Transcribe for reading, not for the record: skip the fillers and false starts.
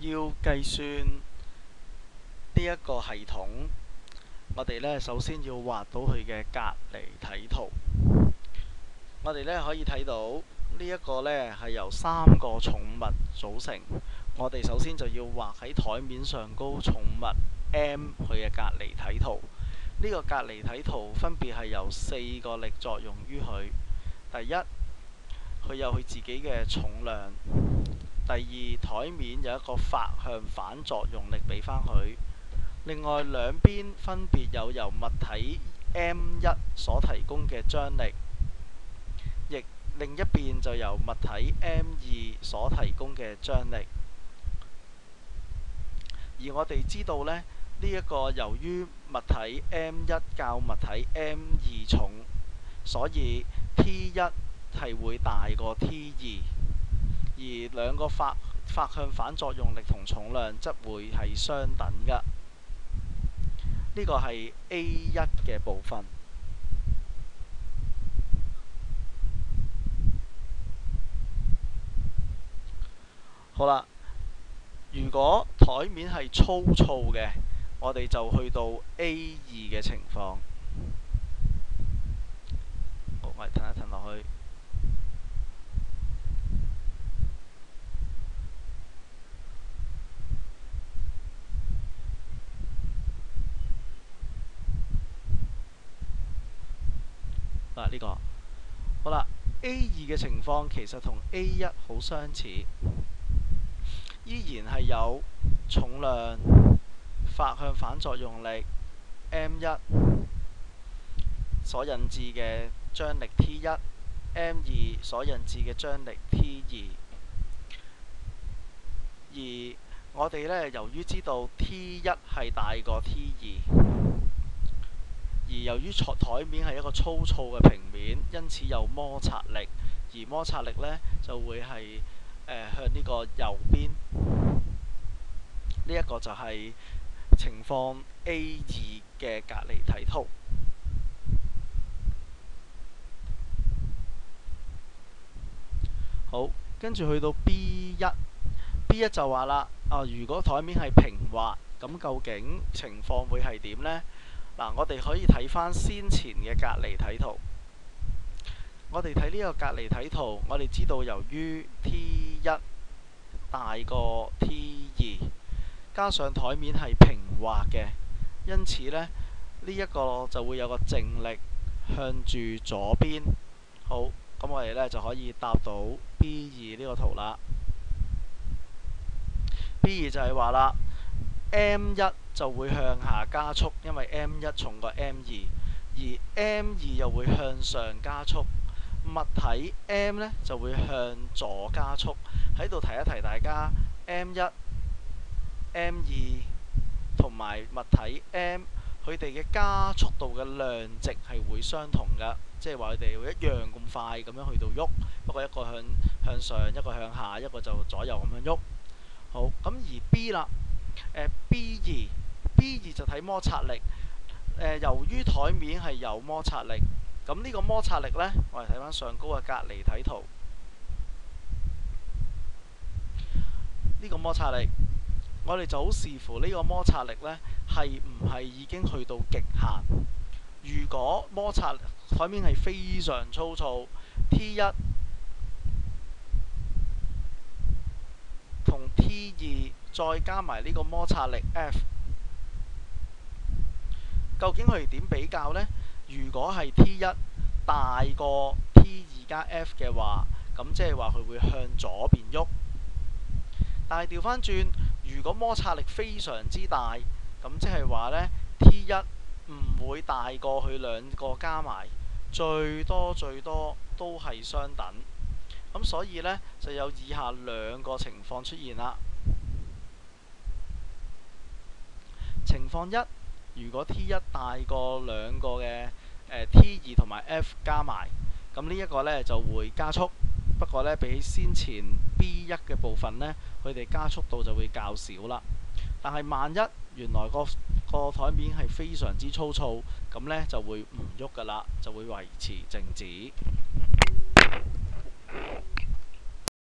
要計算呢一個系統，我哋呢首先要畫到佢嘅隔離體圖。我哋呢可以睇到呢一個呢係由3個寵物組成。我哋首先就要畫喺台面上高寵物 M 佢嘅隔離體圖。呢個隔離體圖分別係由4個力作用於佢。第一，佢有佢自己嘅重量。第二，台面有一個發向反作用力俾返佢。另外兩邊分別有由物體 M1 所提供嘅張力，亦另一邊就由物體 M2 所提供嘅張力。而我哋知道呢，呢一個由於物體 M1 較物體 M2 重，所以 T1 係會大過 T2，而兩個發向反作用力同重量則會係相等㗎。呢個係 A1 嘅部分。好啦，如果台面係粗糙嘅，我哋就去到 A2 嘅情況。好，我哋褪一褪落去。嗱，呢個好啦。A2 嘅情況其實同 A1 好相似，依然係有重量、發向反作用力 M1 所引致嘅張力 T1、M2 所引致嘅張力 T2。而我哋呢，由於知道 T1 係大過 T2，而由於台面係一個粗糙嘅平面，因此有摩擦力，而摩擦力呢，就會係向呢個右邊。呢一個就係情況 A2 嘅隔離體圖。好，跟住去到 B1 就話啦，如果台面係平滑，咁究竟情況會係點呢？嗱，我哋可以睇返先前嘅隔離體圖。我哋睇呢個隔離體圖，我哋知道由於 T1 大過 T2，加上台面係平滑嘅，因此呢，呢一個就會有個正力向住左邊。好，咁我哋呢就可以搭到 B2 呢個圖啦。B2 就係話啦，M1 就會向下加速，因為 M1 重過 M2，而 M2 又會向上加速。物體 M 呢就會向左加速。喺度提一提大家 M1、M2 同埋物體 M， 佢哋嘅加速度嘅量值係會相同㗎，即係話佢哋會一樣咁快咁樣去到喐，不過一個向上，一個向下，一個就左右咁樣喐。好，咁而 B 啦，B2 就睇摩擦力。由於台面係有摩擦力，咁呢個摩擦力呢，我哋睇翻上高嘅隔離體圖。呢個摩擦力，我哋就好視乎呢個摩擦力呢係唔係已經去到極限。如果摩擦台面係非常粗糙 ，T1 同 T2 再加埋呢個摩擦力 F， 究竟佢哋點比較呢？如果係 T1 大過 T2 加 F 嘅話，咁即係話佢會向左邊喐。但係調翻轉，如果摩擦力非常之大，咁即係話呢 T1 唔會大過佢兩個加埋，最多都係相等。咁所以呢，就有以下兩個情況出現啦。情況一，如果 T1 大過兩個嘅T2 同埋 F 加埋，咁呢一個呢就會加速。不過呢，比起先前 B1 嘅部分呢，佢哋加速度就會較少啦。但係萬一原來個台面係非常之粗糙，咁呢就會唔喐㗎啦，就會維持靜止。